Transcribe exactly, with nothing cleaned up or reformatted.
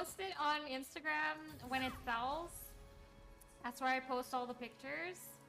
post it on Instagram when it sells. That's where I post all the pictures.